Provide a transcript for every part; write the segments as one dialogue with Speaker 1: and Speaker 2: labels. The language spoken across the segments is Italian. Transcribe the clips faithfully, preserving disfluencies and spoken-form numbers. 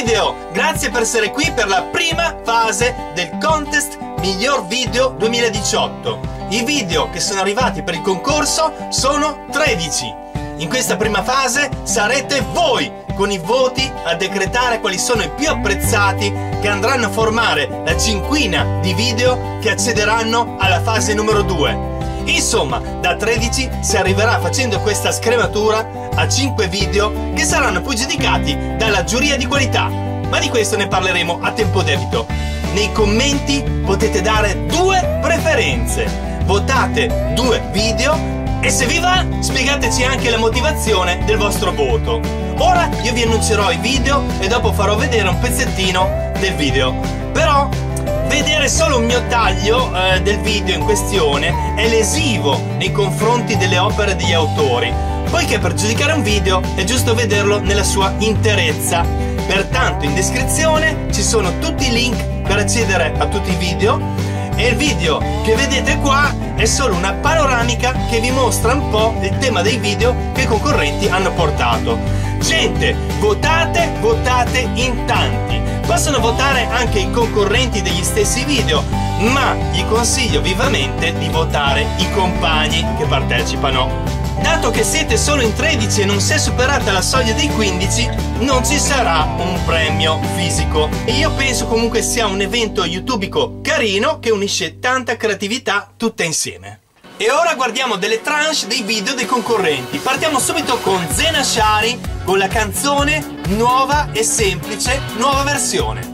Speaker 1: video! Grazie per essere qui per la prima fase del contest Miglior Video duemiladiciotto. I video che sono arrivati per il concorso sono tredici. In questa prima fase sarete voi con i voti a decretare quali sono i più apprezzati, che andranno a formare la cinquina di video che accederanno alla fase numero due. Insomma, da tredici si arriverà facendo questa scrematura a cinque video che saranno poi giudicati dalla giuria di qualità. Ma di questo ne parleremo a tempo debito. Nei commenti potete dare due preferenze. Votate due video e se vi va spiegateci anche la motivazione del vostro voto. Ora io vi annuncerò i video e dopo farò vedere un pezzettino del video. Però vedere solo un mio taglio eh, del video in questione è lesivo nei confronti delle opere degli autori, poiché per giudicare un video è giusto vederlo nella sua interezza. Pertanto in descrizione ci sono tutti i link per accedere a tutti i video, e il video che vedete qua è solo una panoramica che vi mostra un po' il tema dei video che i concorrenti hanno portato. Gente, votate, votate in tanti. Possono votare anche i concorrenti degli stessi video, ma gli consiglio vivamente di votare i compagni che partecipano. Dato che siete solo in tredici e non si è superata la soglia dei quindici, non ci sarà un premio fisico. E io penso comunque sia un evento youtubico carino che unisce tanta creatività tutta insieme. E ora guardiamo delle tranche dei video dei concorrenti. Partiamo subito con Zena Shari con la canzone Nuova e Semplice, nuova versione.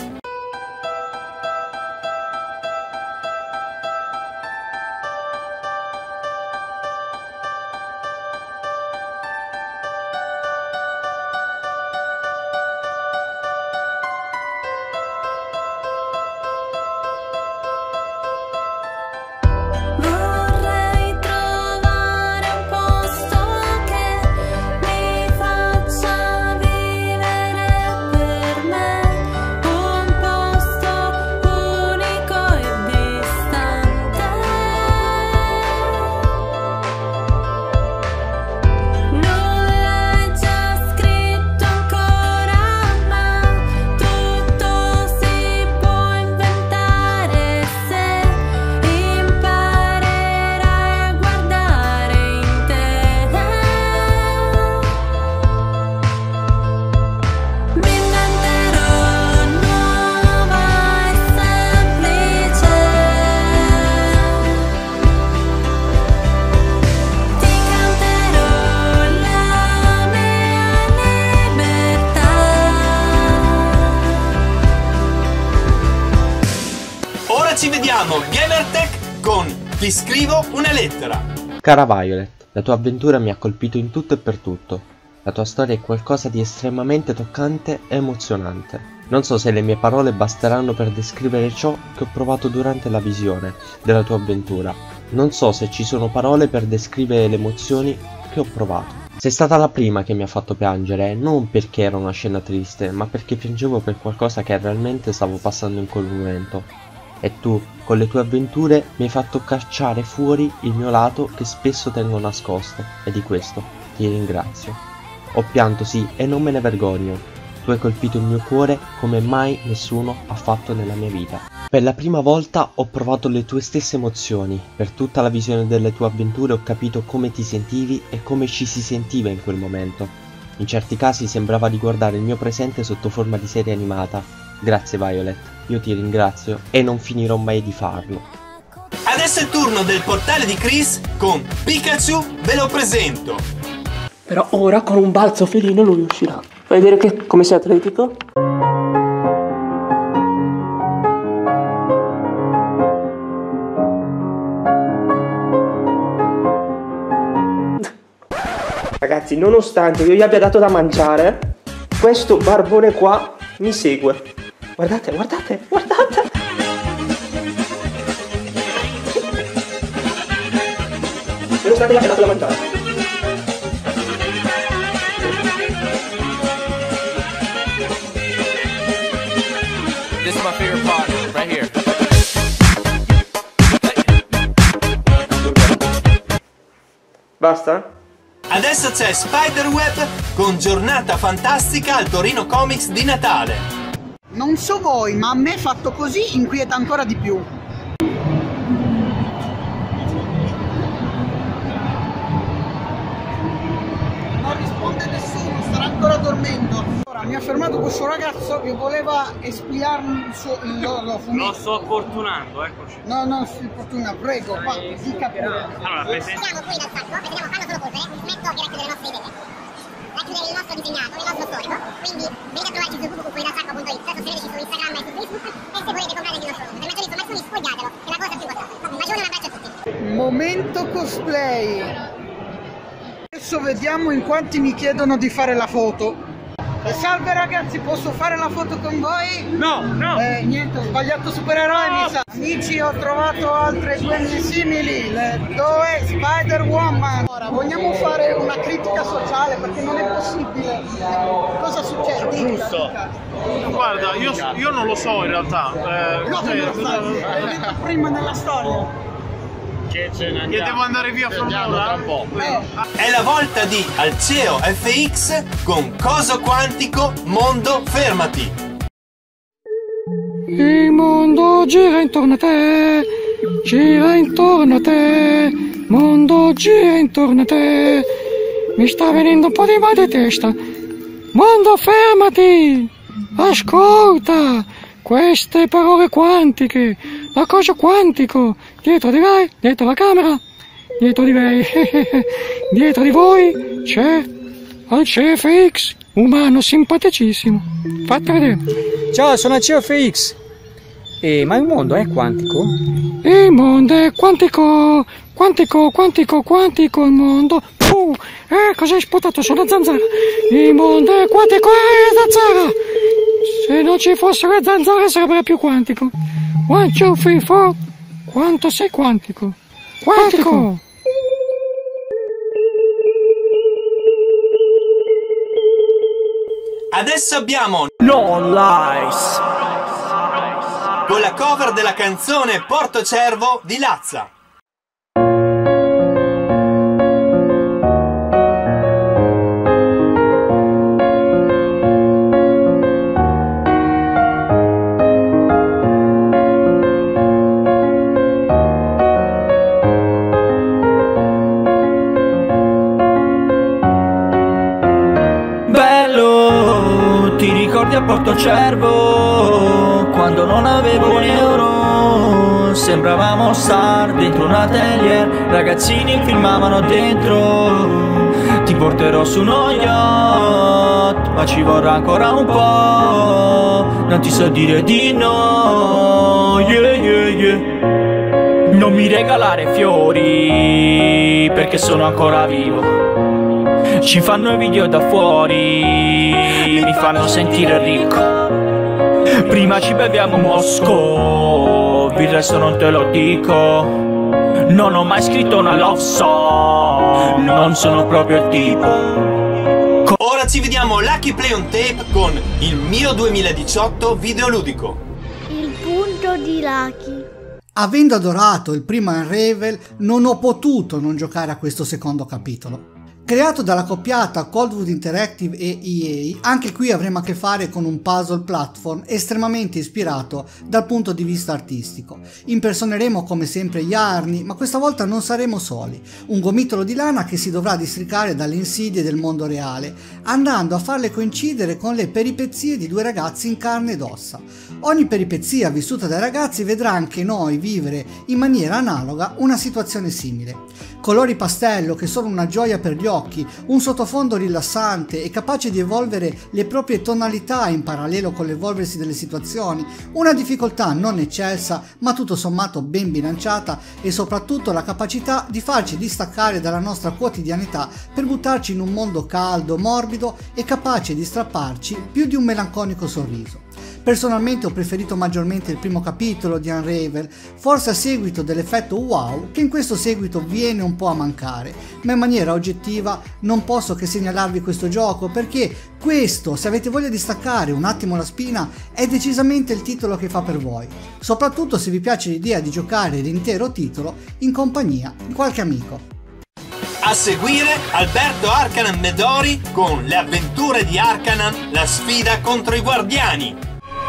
Speaker 1: Ci vediamo Gamertech con Ti scrivo una lettera.
Speaker 2: Cara Violet, la tua avventura mi ha colpito in tutto e per tutto. La tua storia è qualcosa di estremamente toccante e emozionante. Non so se le mie parole basteranno per descrivere ciò che ho provato durante la visione della tua avventura. Non so se ci sono parole per descrivere le emozioni che ho provato. Sei stata la prima che mi ha fatto piangere, non perché era una scena triste, ma perché piangevo per qualcosa che realmente stavo passando in quel momento. E tu, con le tue avventure, mi hai fatto cacciare fuori il mio lato che spesso tengo nascosto, e di questo ti ringrazio. Ho pianto sì, e non me ne vergogno. Tu hai colpito il mio cuore come mai nessuno ha fatto nella mia vita. Per la prima volta ho provato le tue stesse emozioni. Per tutta la visione delle tue avventure ho capito come ti sentivi e come ci si sentiva in quel momento. In certi casi sembrava di guardare il mio presente sotto forma di serie animata. Grazie Violet. Io ti ringrazio e non finirò mai di farlo.
Speaker 1: Adesso è il turno del portale di Chris con Pikachu, ve lo presento.
Speaker 3: Però ora con un balzo felino lui uscirà. Fai vedere che come sei atletico? Ragazzi, nonostante io gli abbia dato da mangiare, questo barbone qua mi segue. Guardate, guardate, guardate! Nonostante gli abbia dato da mangiare.
Speaker 4: This is my favorite part, right here.
Speaker 3: Basta?
Speaker 1: Adesso c'è Spiderweb con Giornata Fantastica al Torino Comics di Natale.
Speaker 5: Non so voi, ma a me fatto così inquieta ancora di più. Non risponde nessuno, starà ancora dormendo. Ora mi ha fermato questo ragazzo che voleva espiarmi il suo il loro fumetto.
Speaker 6: Lo sto opportunando, eccoci.
Speaker 5: No, no, si opportuna, prego, va, dica pure.
Speaker 6: Allora, presente.
Speaker 7: Siamo fuori dal sacco, prendiamo fanno solo polvere, un fumetto che racchiude le nostre idee, racchiude il nostro disegnato, il nostro storico, quindi venite a trovarci su w w w punto fuori dal sacco punto it, sosteneteci su Instagram e su Facebook e se volete comprare il nostro prodotto. Per maggiori informazioni sfogliatelo, è la cosa più importante. Un bacione e un abbraccio a tutti.
Speaker 5: Momento cosplay. Adesso vediamo in quanti mi chiedono di fare la foto. Eh, salve ragazzi, posso fare la foto con voi?
Speaker 6: No, no.
Speaker 5: Eh, niente, ho sbagliato supereroe, mi sa. Amici, ho trovato altre due mie simili, le due Spider-Woman. Ora, vogliamo fare una critica sociale perché non è possibile. Cosa succede? Dica,
Speaker 8: Giusto.
Speaker 5: dica.
Speaker 8: Guarda, io, io non lo so in realtà. Eh,
Speaker 5: Cosa
Speaker 8: cos'è?
Speaker 5: me lo sai? L'hai detto prima nella storia.
Speaker 8: Che devo andare via fra un po'.
Speaker 1: È la volta di Alceo F X con Coso Quantico Mondo Fermati.
Speaker 9: Il mondo gira intorno a te, gira intorno a te, mondo gira intorno a te, mi sta venendo un po' di mal di testa. Mondo fermati, ascolta queste parole quantiche, la cosa quantico, dietro di lei, dietro la camera, dietro di lei, dietro di voi c'è Alceo F X, umano simpaticissimo, fate vedere.
Speaker 10: Ciao, sono Alceo F X. Eh, ma il mondo è quantico?
Speaker 9: Il mondo è quantico, quantico, quantico, quantico il mondo. Puh, eh, cosa hai sputato sulla zanzara? Il mondo è quantico e zanzara. Se non ci fossero le zanzare sarebbe più quantico. One, two, three, four. Quanto sei quantico? Quantico!
Speaker 1: Adesso abbiamo
Speaker 10: No lies.
Speaker 1: con la cover della canzone Porto Cervo di Lazza.
Speaker 10: Bello, ti ricordi a Porto Cervo, quando non avevo un euro, sembravamo star dentro un atelier, ragazzini filmavano dentro, ti porterò su uno yacht, ma ci vorrà ancora un po', non ti so dire di no, yeah yeah yeah. Non mi regalare fiori, perché sono ancora vivo. Ci fanno video da fuori, mi fanno sentire ricco. Prima ci beviamo Mosco, il resto non te lo dico. Non ho mai scritto una love song, non sono proprio il tipo.
Speaker 1: Ora ci vediamo Lucky Play on Tape con il mio duemiladiciotto videoludico.
Speaker 11: Il punto di Lucky.
Speaker 5: Avendo adorato il primo Unravel, non ho potuto non giocare a questo secondo capitolo. Creato dalla coppiata Coldwood Interactive e E A, anche qui avremo a che fare con un puzzle platform estremamente ispirato dal punto di vista artistico. Impersoneremo come sempre gli Arni, ma questa volta non saremo soli, un gomitolo di lana che si dovrà districare dalle insidie del mondo reale, andando a farle coincidere con le peripezie di due ragazzi in carne ed ossa. Ogni peripezia vissuta dai ragazzi vedrà anche noi vivere in maniera analoga una situazione simile. Colori pastello che sono una gioia per gli occhi, un sottofondo rilassante e capace di evolvere le proprie tonalità in parallelo con l'evolversi delle situazioni, una difficoltà non eccelsa ma tutto sommato ben bilanciata e soprattutto la capacità di farci distaccare dalla nostra quotidianità per buttarci in un mondo caldo, morbido e capace di strapparci più di un melanconico sorriso. Personalmente ho preferito maggiormente il primo capitolo di Unravel, forse a seguito dell'effetto wow che in questo seguito viene un po' a mancare, ma in maniera oggettiva non posso che segnalarvi questo gioco perché questo, se avete voglia di staccare un attimo la spina, è decisamente il titolo che fa per voi, soprattutto se vi piace l'idea di giocare l'intero titolo in compagnia di qualche amico.
Speaker 1: A seguire Alberto Arcanan Medori con Le avventure di Arcanan, la sfida contro i guardiani.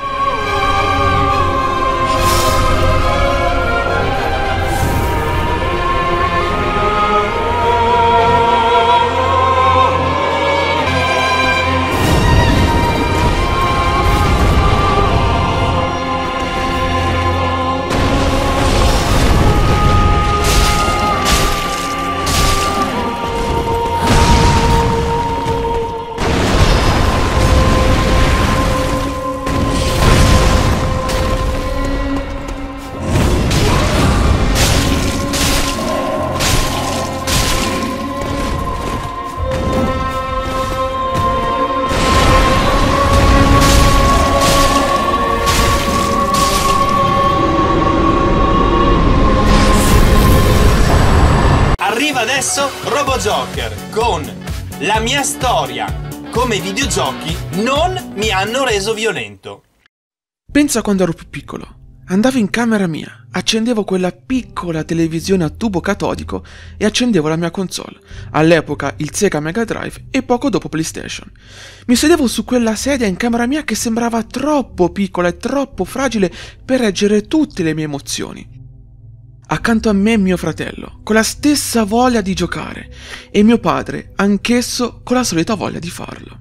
Speaker 1: Arriva adesso RoboJoker con La mia storia, come i videogiochi non mi hanno reso violento.
Speaker 12: Pensa quando ero più piccolo. Andavo in camera mia, accendevo quella piccola televisione a tubo catodico e accendevo la mia console, all'epoca il Sega Mega Drive e poco dopo PlayStation. Mi sedevo su quella sedia in camera mia che sembrava troppo piccola e troppo fragile per reggere tutte le mie emozioni. Accanto a me mio fratello, con la stessa voglia di giocare, e mio padre, anch'esso con la solita voglia di farlo.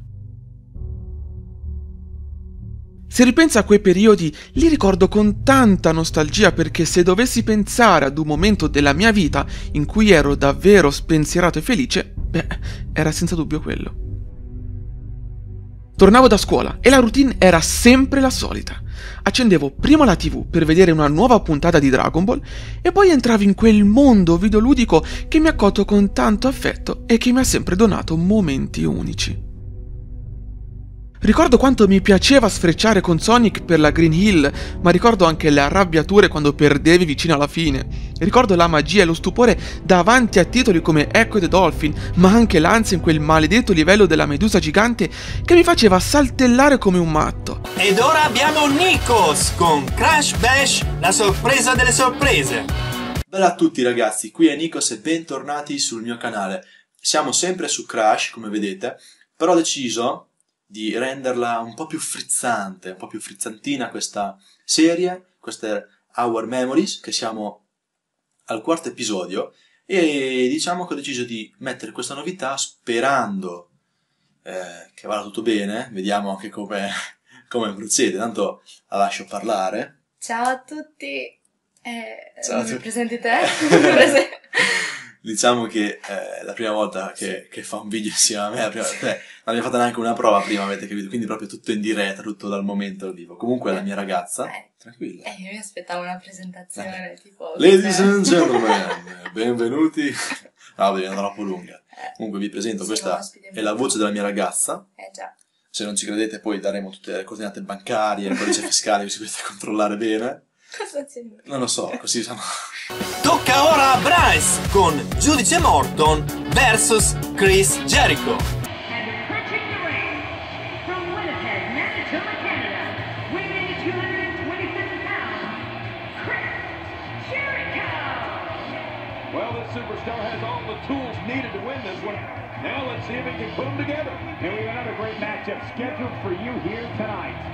Speaker 12: Se ripenso a quei periodi, li ricordo con tanta nostalgia perché se dovessi pensare ad un momento della mia vita in cui ero davvero spensierato e felice, beh, era senza dubbio quello. Tornavo da scuola e la routine era sempre la solita. Accendevo prima la tivù per vedere una nuova puntata di Dragon Ball e poi entravo in quel mondo videoludico che mi ha accolto con tanto affetto e che mi ha sempre donato momenti unici. Ricordo quanto mi piaceva sfrecciare con Sonic per la Green Hill, ma ricordo anche le arrabbiature quando perdevi vicino alla fine. Ricordo la magia e lo stupore davanti a titoli come Echo the Dolphin, ma anche l'ansia in quel maledetto livello della medusa gigante che mi faceva saltellare come un matto.
Speaker 1: Ed ora abbiamo Nikos con Crash Bash, la sorpresa delle sorprese.
Speaker 13: Bella a tutti ragazzi, qui è Nikos e bentornati sul mio canale. Siamo sempre su Crash, come vedete, però ho deciso di renderla un po' più frizzante, un po' più frizzantina questa serie, queste Our Memories, che siamo al quarto episodio, e diciamo che ho deciso di mettere questa novità sperando eh, che vada tutto bene, vediamo anche come, come procede, tanto la lascio parlare.
Speaker 14: Ciao a tutti, eh,
Speaker 13: Ciao a
Speaker 14: mi
Speaker 13: tutti.
Speaker 14: presenti te?
Speaker 13: Diciamo che è la prima volta che, che fa un video insieme a me, la prima, eh, non abbiamo fatto neanche una prova prima, avete capito, quindi proprio tutto in diretta, tutto dal momento al vivo. Comunque è la mia ragazza,
Speaker 14: eh,
Speaker 13: tranquilla.
Speaker 14: Eh, io mi aspettavo una presentazione, eh. tipo...
Speaker 13: Ladies and gentlemen, benvenuti. No, è troppo lunga.
Speaker 14: Eh,
Speaker 13: Comunque vi presento,
Speaker 14: sì,
Speaker 13: questa è la voce della mia ragazza.
Speaker 14: Eh già.
Speaker 13: Se non ci credete poi daremo tutte le coordinate bancarie, il codice fiscale, così potete controllare bene.
Speaker 14: Cosa c'è?
Speaker 13: Non lo so, così siamo...
Speaker 1: Tocca ora a Bryce con Giudice Morton versus Chris Jericho.
Speaker 15: Well, this superstar has all the tools needed to win this one. Now let's see if he can put them together. And we have another great matchup scheduled for you here tonight.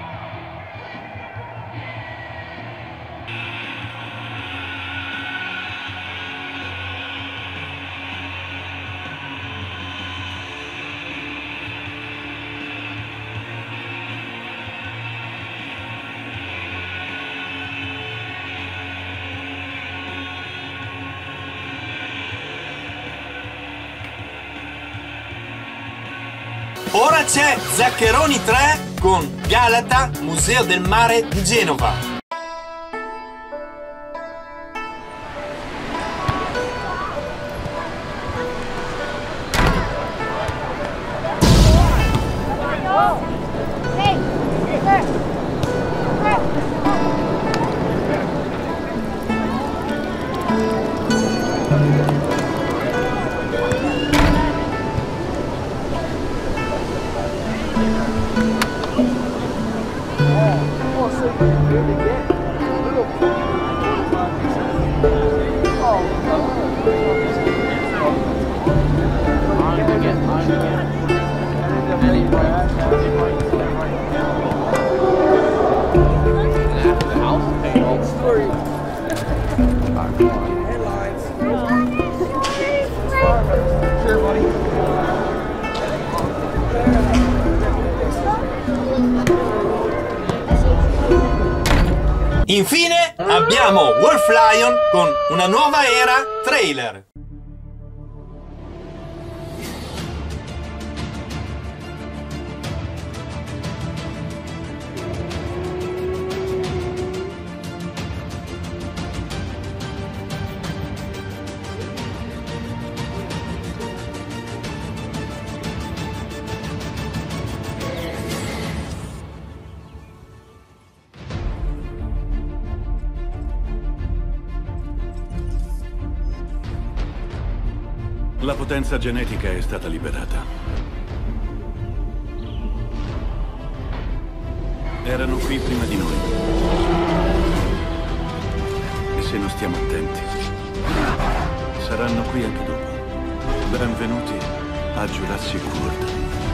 Speaker 1: Ora c'è Zaccheroni tre con Galata, Museo del Mare di Genova.
Speaker 16: Really good.
Speaker 1: Infine abbiamo Wolf Lion con una nuova era trailer.
Speaker 16: La potenza genetica è stata liberata. Erano qui prima di noi. E se non stiamo attenti, saranno qui anche dopo. Benvenuti a Jurassic World.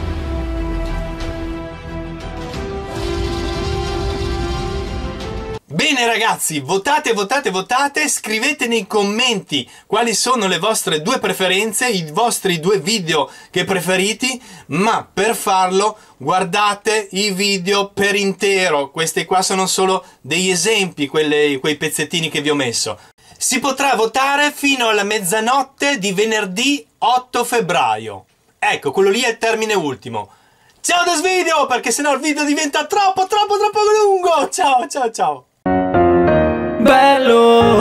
Speaker 1: Bene ragazzi, votate, votate, votate, scrivete nei commenti quali sono le vostre due preferenze, i vostri due video che preferiti, ma per farlo guardate i video per intero. Questi qua sono solo degli esempi, quelle, quei pezzettini che vi ho messo. Si potrà votare fino alla mezzanotte di venerdì otto febbraio. Ecco, quello lì è il termine ultimo. Ciao da Svideo, perché sennò il video diventa troppo, troppo, troppo lungo. Ciao, ciao, ciao.
Speaker 10: Bello